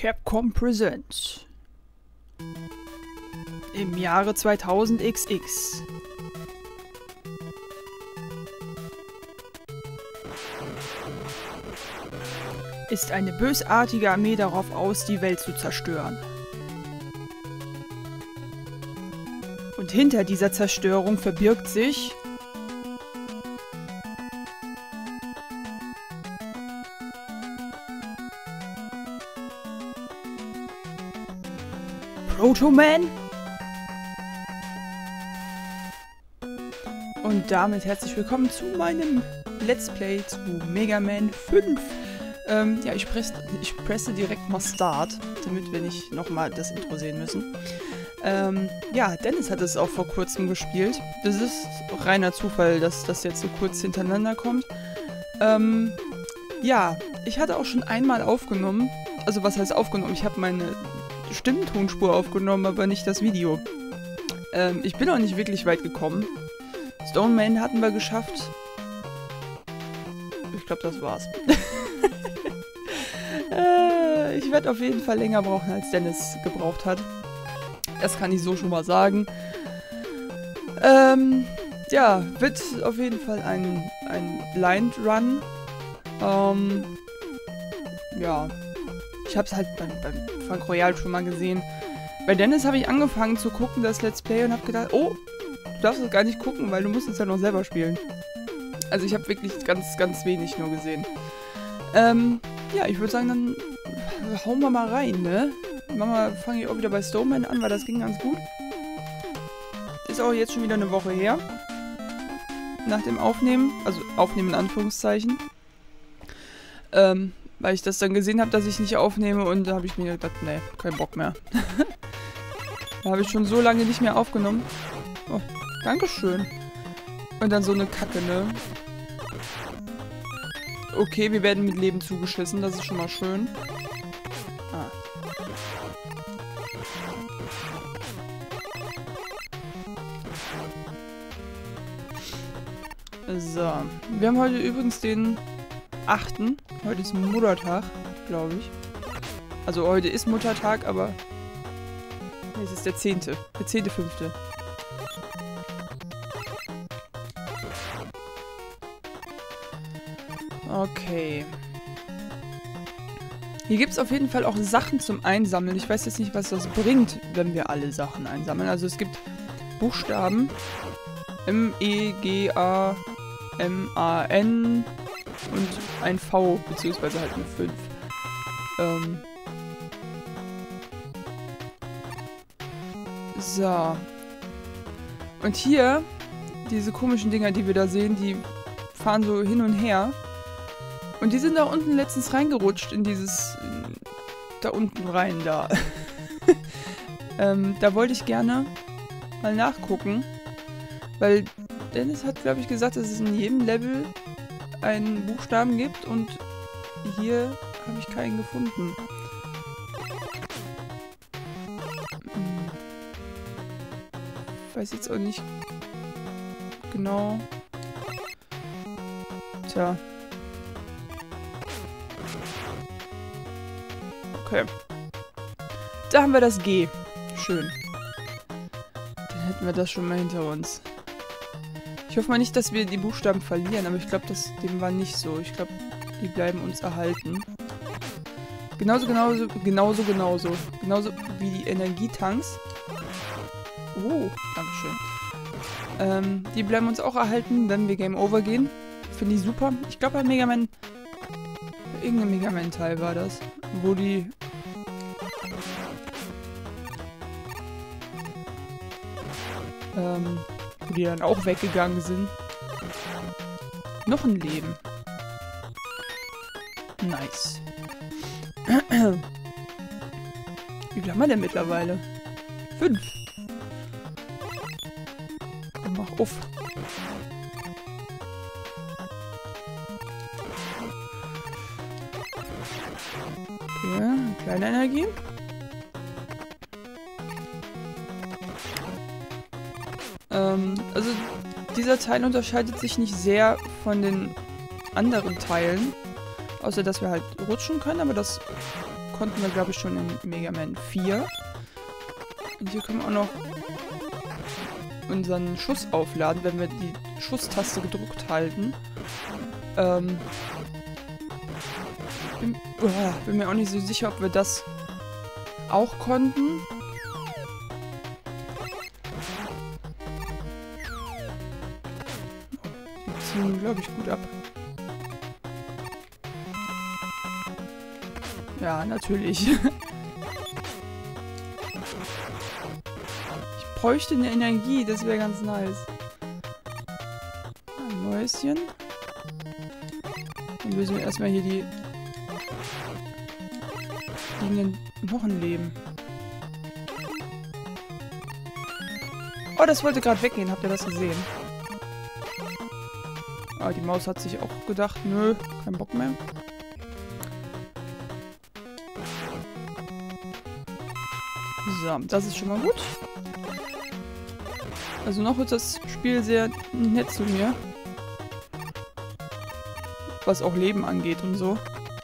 Capcom Presents im Jahre 2000 XX. Ist eine bösartige Armee darauf aus, die Welt zu zerstören. Und hinter dieser Zerstörung verbirgt sich Proto-Man? Und damit herzlich willkommen zu meinem Let's Play zu Mega Man 5. Ja, ich presse direkt mal Start, damit wir nicht nochmal das Intro sehen müssen. Ja, Dennis hat es auch vor kurzem gespielt. Das ist reiner Zufall, dass das jetzt so kurz hintereinander kommt. Ja, ich hatte auch schon einmal aufgenommen. Also was heißt aufgenommen? Ich habe meine Stimmtonspur aufgenommen, aber nicht das Video. Ich bin auch nicht wirklich weit gekommen. Stone Man hatten wir geschafft. Ich glaube, das war's. Ich werde auf jeden Fall länger brauchen, als Dennis gebraucht hat. Das kann ich so schon mal sagen. Ja, wird auf jeden Fall ein Blind Run. Ja. Ich habe es halt beim Frank Royal schon mal gesehen. Bei Dennis habe ich angefangen zu gucken, das Let's Play, und habe gedacht, oh, du darfst es gar nicht gucken, weil du musst es ja noch selber spielen. Also ich habe wirklich ganz, ganz wenig nur gesehen. Ja, ich würde sagen, dann hauen wir mal rein, ne? Fange ich auch wieder bei Stone Man an, weil das ging ganz gut. Ist auch jetzt schon wieder eine Woche her. Nach dem Aufnehmen, also Aufnehmen in Anführungszeichen. Weil ich das dann gesehen habe, dass ich nicht aufnehme, und da habe ich mir gedacht, nee, kein Bock mehr. Da habe ich schon so lange nicht mehr aufgenommen. Oh, Dankeschön. Und dann so eine Kacke, ne? Okay, wir werden mit Leben zugeschissen, das ist schon mal schön. Ah. So, wir haben heute übrigens den 8. Heute ist Muttertag, glaube ich. Also heute ist Muttertag, aber nee, es ist der 10. Der 10.5. Okay. Hier gibt es auf jeden Fall auch Sachen zum Einsammeln. Ich weiß jetzt nicht, was das bringt, wenn wir alle Sachen einsammeln. Also es gibt Buchstaben. M, E, G, A, M, A, N und ein V, beziehungsweise halt eine 5. So. Und hier, diese komischen Dinger, die wir da sehen, die fahren so hin und her. Und die sind da unten letztens reingerutscht in dieses... da unten rein, da. Da wollte ich gerne mal nachgucken. Weil Dennis hat, glaube ich, gesagt, dass es in jedem Level einen Buchstaben gibt, und hier habe ich keinen gefunden. Weiß jetzt auch nicht genau. Tja. Okay. Da haben wir das G. Schön. Dann hätten wir das schon mal hinter uns. Ich hoffe mal nicht, dass wir die Buchstaben verlieren, aber ich glaube, dem war nicht so. Ich glaube, die bleiben uns erhalten. Genauso wie die Energietanks. Oh, dankeschön. Die bleiben uns auch erhalten, wenn wir Game Over gehen. Finde ich super. Ich glaube, bei Mega Man... irgendein Mega Man-Teil war das. Wo die... wo die dann auch weggegangen sind. Noch ein Leben. Nice. Wie viel haben wir denn mittlerweile? 5. Mach auf. Okay, kleine Energie. Also dieser Teil unterscheidet sich nicht sehr von den anderen Teilen. Außer, dass wir halt rutschen können, aber das konnten wir, glaube ich, schon in Mega Man 4. Und hier können wir auch noch unseren Schuss aufladen, wenn wir die Schusstaste gedrückt halten. Bin mir auch nicht so sicher, ob wir das auch konnten. Die ziehen, glaube ich, gut ab. Ja, natürlich. Ich bräuchte eine Energie, das wäre ganz nice. Ein Mäuschen. Dann lösen wir erstmal hier die liegenden Knochenleben. Oh, das wollte gerade weggehen. Habt ihr das gesehen? Ah, die Maus hat sich auch gedacht, nö, kein Bock mehr. So, das ist schon mal gut. Also noch ist das Spiel sehr nett zu mir. Was auch Leben angeht und so.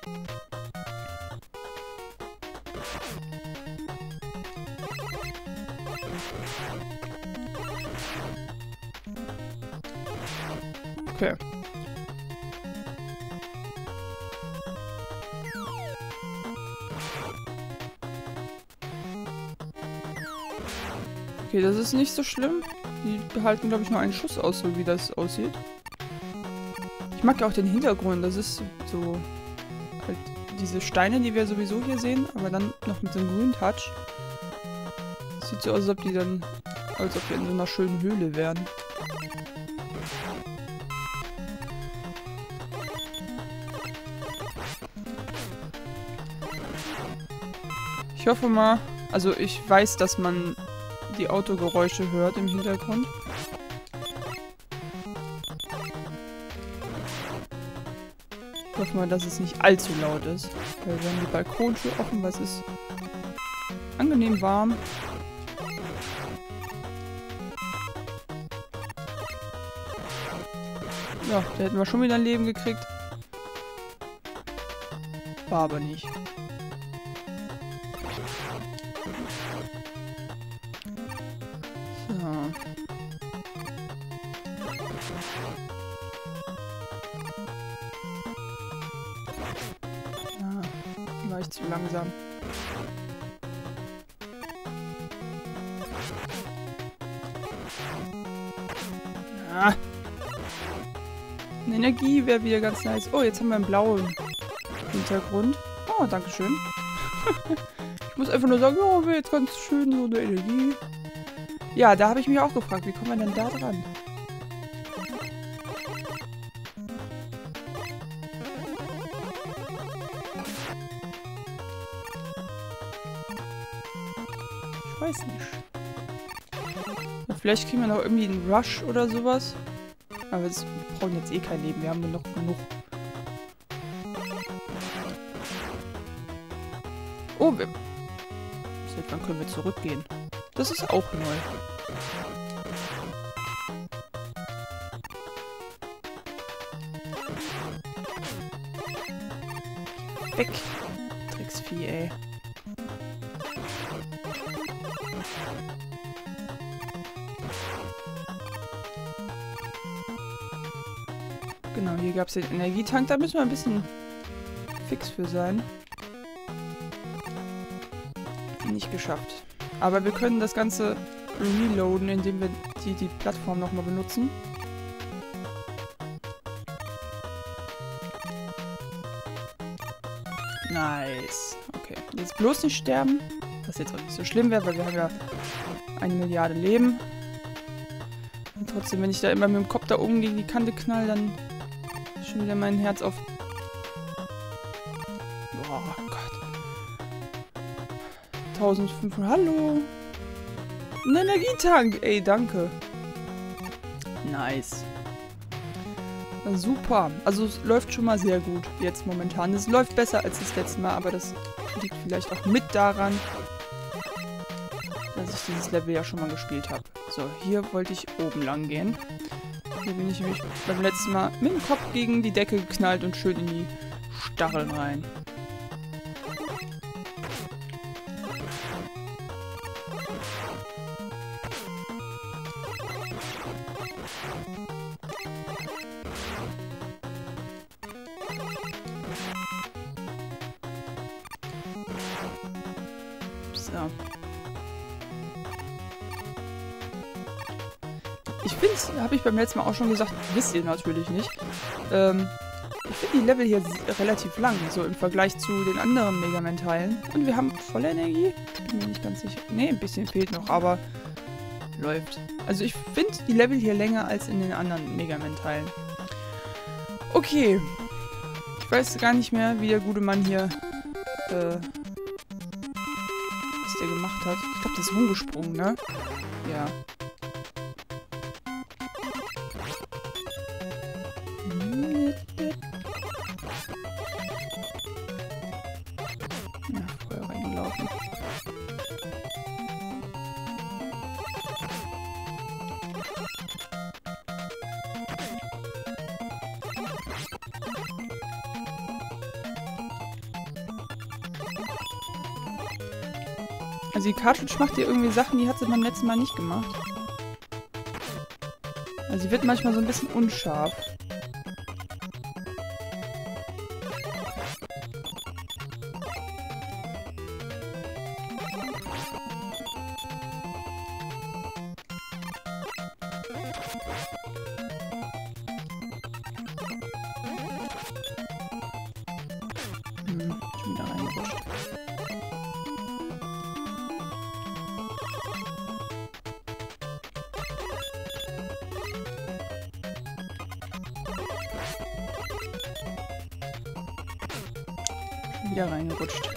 Okay. Okay, das ist nicht so schlimm. Die behalten, glaube ich, nur einen Schuss aus, so wie das aussieht. Ich mag ja auch den Hintergrund. Das ist so halt diese Steine, die wir sowieso hier sehen, aber dann noch mit so einem grünen Touch. Sieht so aus, als ob wir in so einer schönen Höhle wären. Ich hoffe mal, also ich weiß, dass man die Autogeräusche hört im Hintergrund. Ich hoffe mal, dass es nicht allzu laut ist. Weil wir haben die Balkontür offen, weil es ist angenehm warm. Ja, da hätten wir schon wieder ein Leben gekriegt. War aber nicht. War ich zu langsam. Ah. Eine Energie wäre wieder ganz nice. Oh, jetzt haben wir einen blauen Hintergrund. Oh, dankeschön. Ich muss einfach nur sagen, oh, wäre jetzt ganz schön so eine Energie. Ja, da habe ich mich auch gefragt, wie kommt man denn da dran? Ich weiß nicht. Ja, vielleicht kriegen wir noch irgendwie einen Rush oder sowas. Aber wir brauchen jetzt eh kein Leben. Wir haben nur noch genug. Oh, seit wann können wir zurückgehen? Das ist auch neu. Weg. Drecksvieh, ey. Genau, hier gab es den Energietank. Da müssen wir ein bisschen fix für sein. Nicht geschafft. Aber wir können das Ganze reloaden, indem wir die Plattform nochmal benutzen. Nice. Okay. Jetzt bloß nicht sterben. Was jetzt auch nicht so schlimm wäre, weil wir haben ja 1 Milliarde Leben. Und trotzdem, wenn ich da immer mit dem Kopf da oben gegen die Kante knall, dann ist schon wieder mein Herz auf... Oh Gott. 1500. Hallo. Ein Energietank. Ey, danke. Nice. Super. Also es läuft schon mal sehr gut jetzt momentan. Es läuft besser als das letzte Mal, aber das liegt vielleicht auch mit daran, dass ich dieses Level ja schon mal gespielt habe. So, hier wollte ich oben lang gehen. Hier bin ich nämlich beim letzten Mal mit dem Kopf gegen die Decke geknallt und schön in die Stacheln rein. So. Ich finde, habe ich beim letzten Mal auch schon gesagt, wisst ihr natürlich nicht. Ich finde die Level hier relativ lang, so im Vergleich zu den anderen Mega Man-Teilen. Und wir haben volle Energie. Bin mir nicht ganz sicher. Ne, ein bisschen fehlt noch, aber läuft. Also ich finde die Level hier länger als in den anderen Mega Man-Teilen. Okay. Ich weiß gar nicht mehr, wie der gute Mann hier, was der gemacht hat. Ich glaube, der ist rumgesprungen, ne? Ja. Ja, vorher reingelaufen. Also die Cartridge macht hier irgendwie Sachen, die hat sie beim letzten Mal nicht gemacht. Also sie wird manchmal so ein bisschen unscharf. Schon wieder reingerutscht. Schon wieder reingerutscht.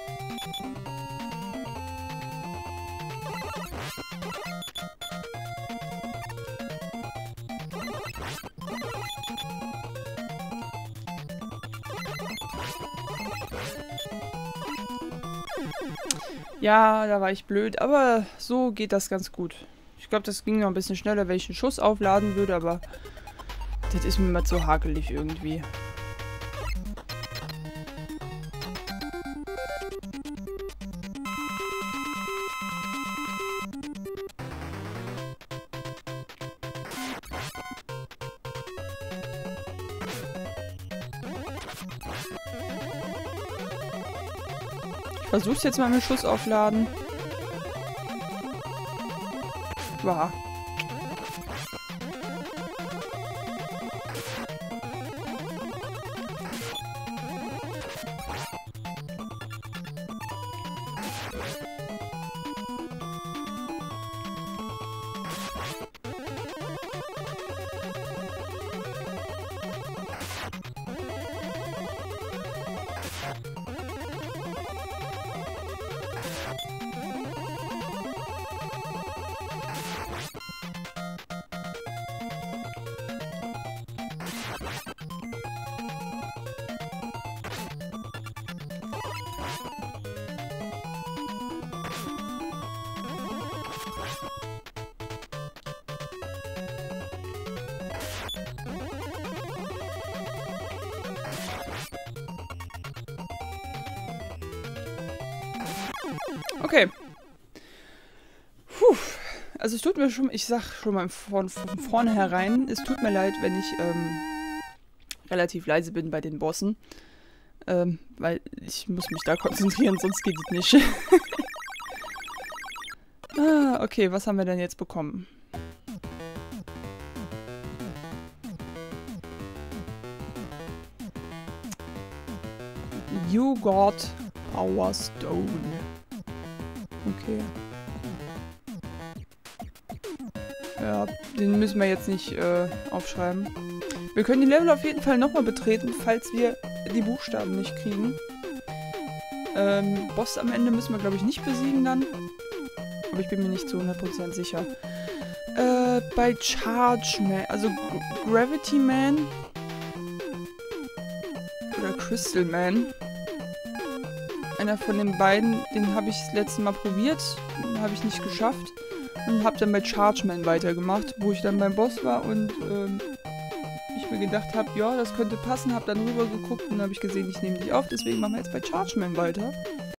Ja, da war ich blöd, aber so geht das ganz gut. Ich glaube, das ging noch ein bisschen schneller, wenn ich einen Schuss aufladen würde, aber das ist mir immer zu hakelig irgendwie. Ich versuch's jetzt mal mit Schuss aufladen. Wow. Okay. Puh. Also es tut mir schon, ich sag schon mal von vornherein, es tut mir leid, wenn ich relativ leise bin bei den Bossen. Weil ich muss mich da konzentrieren, sonst geht es nicht. Ah, okay, was haben wir denn jetzt bekommen? You got Power Stone. Okay. Ja, den müssen wir jetzt nicht aufschreiben. Wir können die Level auf jeden Fall nochmal betreten, falls wir die Buchstaben nicht kriegen. Boss am Ende müssen wir, glaube ich, nicht besiegen dann. Aber ich bin mir nicht zu 100% sicher. Bei Charge Man, also Gravity Man oder Crystal Man. Einer von den beiden, den habe ich das letzte Mal probiert, habe ich nicht geschafft. Und habe dann bei Charge Man weitergemacht, wo ich dann beim Boss war und ich mir gedacht habe, ja, das könnte passen, habe dann rüber geguckt und habe ich gesehen, ich nehme dich auf, deswegen machen wir jetzt bei Charge Man weiter.